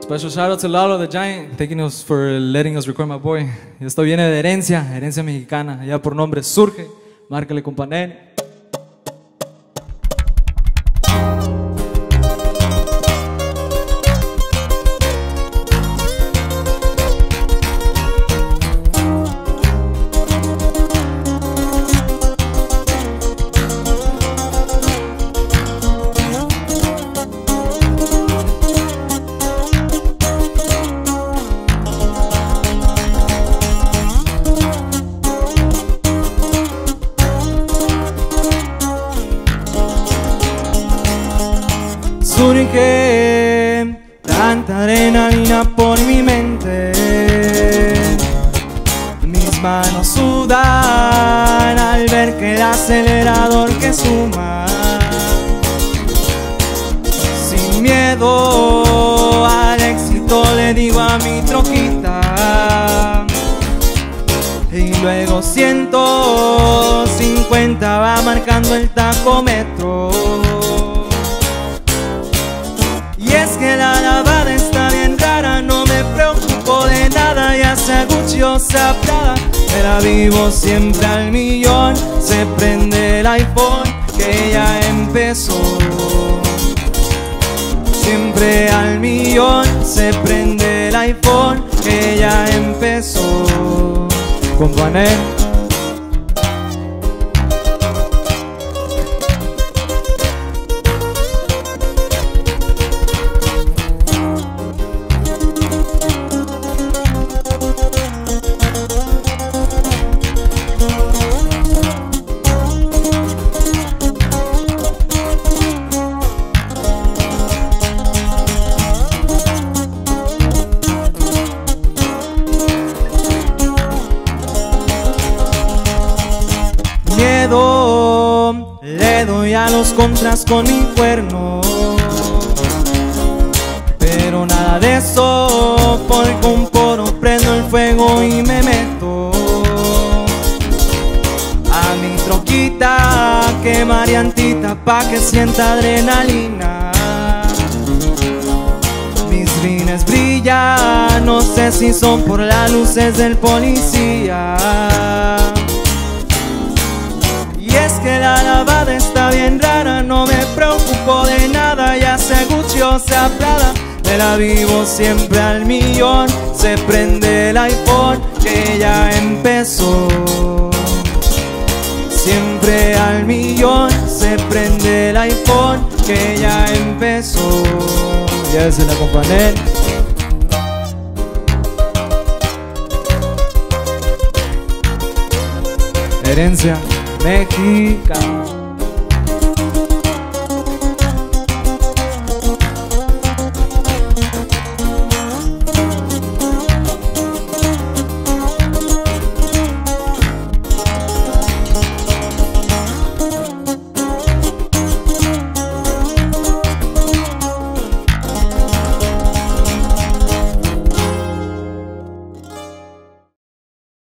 Special shout out to Lalo the Giant, thanking us for letting us record my boy. Y esto viene de herencia mexicana, allá por nombre Surge, márcale compa Nene. Surge tanta adrenalina por mi mente, mis manos sudan al ver que el acelerador que suma. Sin miedo al éxito le digo a mi troquita, y luego 150 va marcando el tacómetro. Es que la lavada está bien rara, no me preocupo de nada, ya sea Gucci o sea Prada, me la vivo siempre al millón. Se prende el iPhone que ya empezó, siempre al millón. Se prende el iPhone que ya empezó. Compañero, le doy a los contras con mi cuerno, pero nada de eso, porque un poro prendo el fuego y me meto a mi troquita, que mariantita pa' que sienta adrenalina. Mis rines brillan, no sé si son por las luces del policía. Y es que la lavada está bien rara, no me preocupo de nada, ya sea Gucci o sea Prada, me la vivo siempre al millón. Se prende el iPhone que ya empezó, siempre al millón. Se prende el iPhone que ya empezó. Ya se la acompañé. Herencia mexicana.